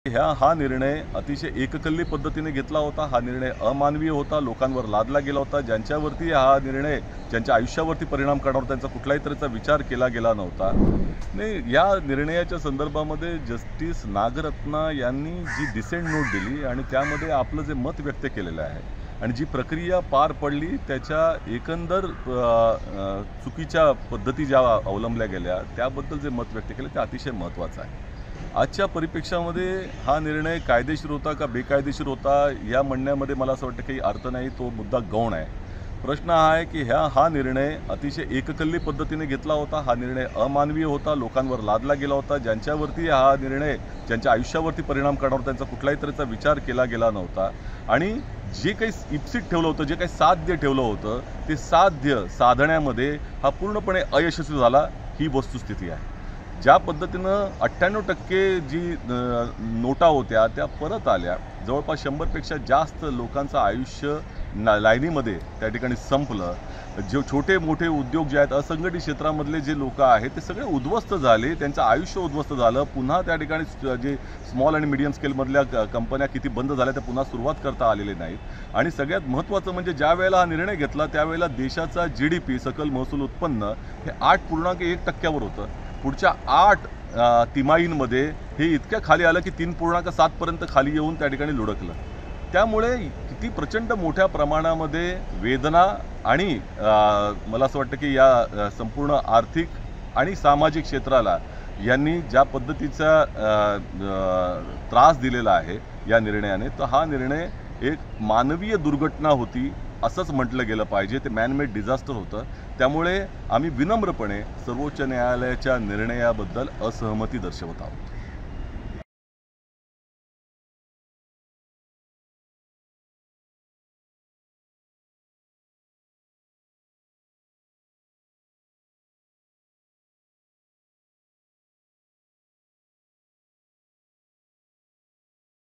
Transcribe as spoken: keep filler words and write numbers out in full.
ह्या हा निर्णय अतिशय एककल्ली पद्धतीने घेतला होता। हा निर्णय अमानवीय होता, लोकांवर लादला गेला होता, ज्यांच्यावरती हा निर्णय ज्यांच्या आयुष्यावरती परिणाम करणार त्यांचा कुठलाही तऱ्हेचा विचार केला गेला नव्हता। नाही, या निर्णयाच्या संदर्भामध्ये जस्टिस नागरत्ना यांनी जी डिसेंट नोट दिली आणि त्यामध्ये आपलं जे मत व्यक्त केलेलं आहे आणि जी प्रक्रिया पार पडली त्याच्या एकंदर चुकीच्या पद्धती ज्या अवलंबल्या गेल्या त्याबद्दल जे मत व्यक्त केले ते अतिशय महत्त्वाचं आहे। आजच्या परिप्रेक्ष्यामध्ये हा निर्णय कायदेशीर होता का बेकायदेशीर होता या म्हणण्यामध्ये मला असं वाटतं काही अर्थ नाही, तो मुद्दा गौण आहे। प्रश्न हा आहे की ह्या हा निर्णय अतिशय एककल्ली पद्धतीने घेतला होता। हा निर्णय अमानवीय होता, लोकांवर लादला गेला होता, ज्यांच्यावरती हा निर्णय ज्यांच्या आयुष्यावरती परिणाम करणार त्यांचा कुठलाही तऱ्हेचा विचार केला गेला नव्हता आणि जे काही इप्सित ठेवलं होतं, जे काही साध्य ठेवलं होतं ते साध्य साधण्यामध्ये हा पूर्णपणे अयशस्वी झाला, ही वस्तुस्थिती आहे। ज्या पद्धतीनं अठ्ठ्याण्णव टक्के जी नोटा होत्या त्या परत आल्या, जवळपास शंभरपेक्षा जास्त लोकांचं आयुष्य ना लाईनीमध्ये त्या ठिकाणी संपलं। जे छोटे मोठे उद्योग जे आहेत, असंघटित क्षेत्रामधले जे लोक आहेत ते सगळे उद्ध्वस्त झाले, त्यांचं आयुष्य उद्ध्वस्त झालं। पुन्हा त्या ठिकाणी जे स्मॉल आणि मीडियम स्केलमधल्या कंपन्या किती बंद झाल्या त्या पुन्हा सुरुवात करता आलेले नाहीत आणि सगळ्यात महत्त्वाचं म्हणजे ज्या वेळेला हा निर्णय घेतला त्यावेळेला देशाचा जी डी पी सकल महसूल उत्पन्न हे आठ पूर्णांक एक टक्क्यावर होतं। पुढच्या आठ तिमाहींमध्ये हे इतक्या खाली आलं की तीन पूर्णांक सातपर्यंत खाली येऊन त्या ठिकाणी लुढकलं। त्यामुळे किती प्रचंड मोठ्या प्रमाणामध्ये वेदना आणि मला असं वाटतं की या संपूर्ण आर्थिक आणि सामाजिक क्षेत्राला यांनी ज्या पद्धतीचा त्रास दिलेला आहे या निर्णयाने, तर हा निर्णय एक मानवीय दुर्घटना होती असंच म्हटलं गेलं पाहिजे। ते मॅनमेड डिझास्टर होतं। त्यामुळे आम्ही विनम्रपणे सर्वोच्च न्यायालयाच्या निर्णयाबद्दल असहमती दर्शवत आहोत।